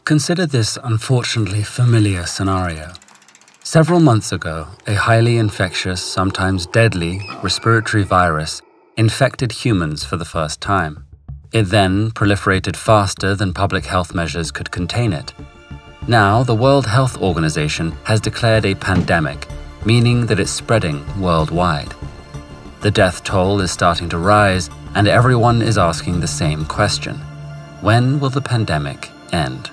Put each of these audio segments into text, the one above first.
Consider this unfortunately familiar scenario. Several months ago, a highly infectious, sometimes deadly, respiratory virus infected humans for the first time. It then proliferated faster than public health measures could contain it. Now, the World Health Organization has declared a pandemic, meaning that it's spreading worldwide. The death toll is starting to rise, and everyone is asking the same question: when will the pandemic end?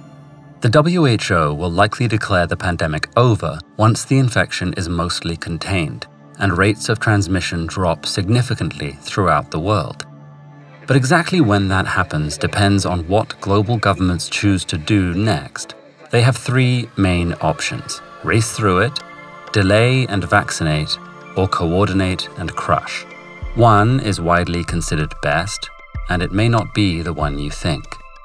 The WHO will likely declare the pandemic over once the infection is mostly contained and rates of transmission drop significantly throughout the world. But exactly when that happens depends on what global governments choose to do next. They have three main options: race through it, delay and vaccinate, or coordinate and crush. One is widely considered best, and it may not be the one you think.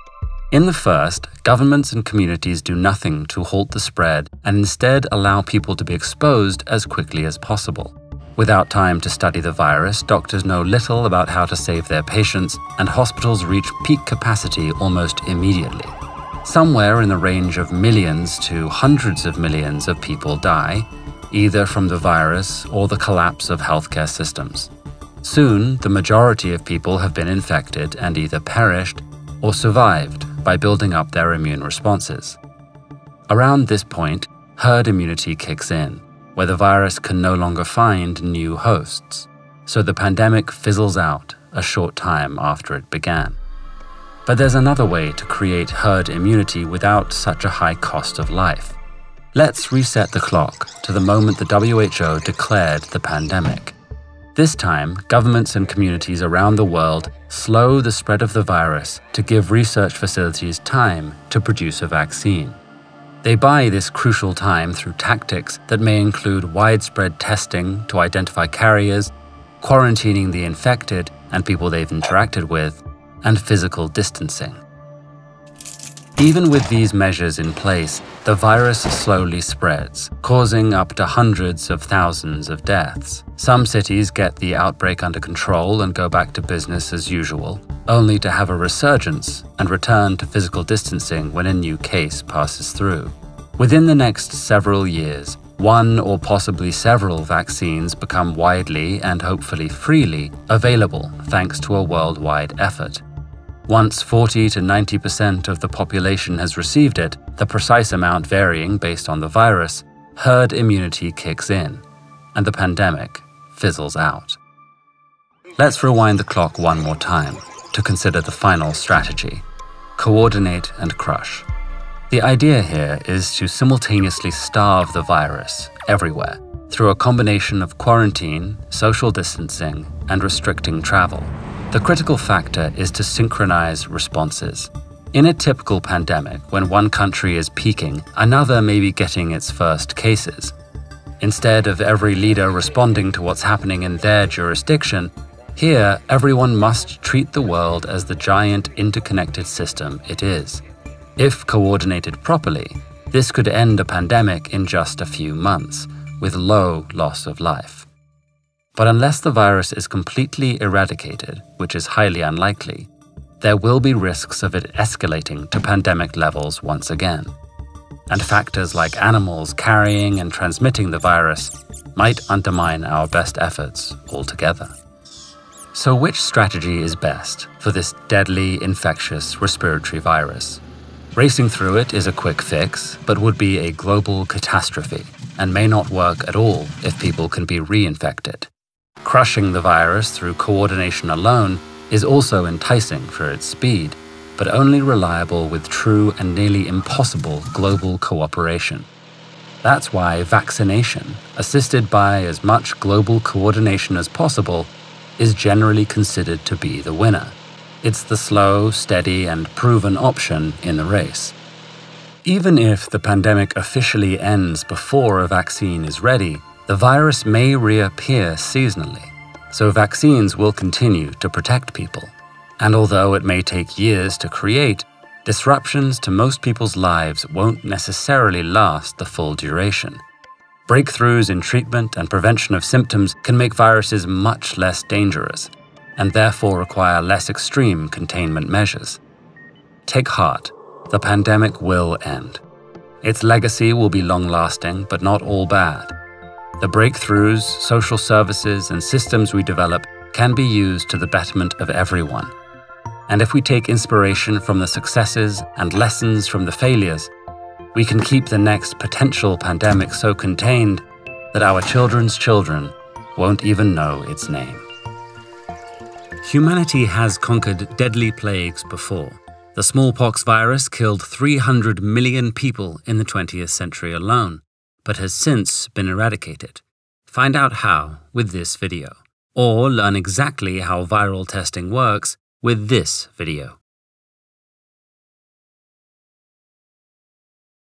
In the first, governments and communities do nothing to halt the spread and instead allow people to be exposed as quickly as possible. Without time to study the virus, doctors know little about how to save their patients, and hospitals reach peak capacity almost immediately. Somewhere in the range of millions to hundreds of millions of people die, either from the virus or the collapse of healthcare systems. Soon, the majority of people have been infected and either perished or survived by building up their immune responses. Around this point, herd immunity kicks in, where the virus can no longer find new hosts, so the pandemic fizzles out a short time after it began. But there's another way to create herd immunity without such a high cost of life. Let's reset the clock to the moment the WHO declared the pandemic. This time, governments and communities around the world slow the spread of the virus to give research facilities time to produce a vaccine. They buy this crucial time through tactics that may include widespread testing to identify carriers, quarantining the infected and people they've interacted with, and physical distancing. Even with these measures in place, the virus slowly spreads, causing up to hundreds of thousands of deaths. Some cities get the outbreak under control and go back to business as usual, only to have a resurgence and return to physical distancing when a new case passes through. Within the next several years, one or possibly several vaccines become widely and hopefully freely available thanks to a worldwide effort. Once 40 to 90% of the population has received it, the precise amount varying based on the virus, herd immunity kicks in, and the pandemic fizzles out. Let's rewind the clock one more time to consider the final strategy: coordinate and crush. The idea here is to simultaneously starve the virus everywhere through a combination of quarantine, social distancing, and restricting travel. The critical factor is to synchronize responses. In a typical pandemic, when one country is peaking, another may be getting its first cases. Instead of every leader responding to what's happening in their jurisdiction, here everyone must treat the world as the giant interconnected system it is. If coordinated properly, this could end a pandemic in just a few months, with low loss of life. But unless the virus is completely eradicated, which is highly unlikely, there will be risks of it escalating to pandemic levels once again. And factors like animals carrying and transmitting the virus might undermine our best efforts altogether. So which strategy is best for this deadly infectious respiratory virus? Racing through it is a quick fix, but would be a global catastrophe and may not work at all if people can be reinfected. Crushing the virus through coordination alone is also enticing for its speed, but only reliable with true and nearly impossible global cooperation. That's why vaccination, assisted by as much global coordination as possible, is generally considered to be the winner. It's the slow, steady, and proven option in the race. Even if the pandemic officially ends before a vaccine is ready, the virus may reappear seasonally, so vaccines will continue to protect people. And although it may take years to create, disruptions to most people's lives won't necessarily last the full duration. Breakthroughs in treatment and prevention of symptoms can make viruses much less dangerous, and therefore require less extreme containment measures. Take heart. the pandemic will end. Its legacy will be long-lasting, but not all bad. The breakthroughs, social services, and systems we develop can be used to the betterment of everyone. And if we take inspiration from the successes and lessons from the failures, we can keep the next potential pandemic so contained that our children's children won't even know its name. Humanity has conquered deadly plagues before. The smallpox virus killed 300 million people in the 20th century alone, but has since been eradicated. Find out how with this video, or learn exactly how viral testing works with this video.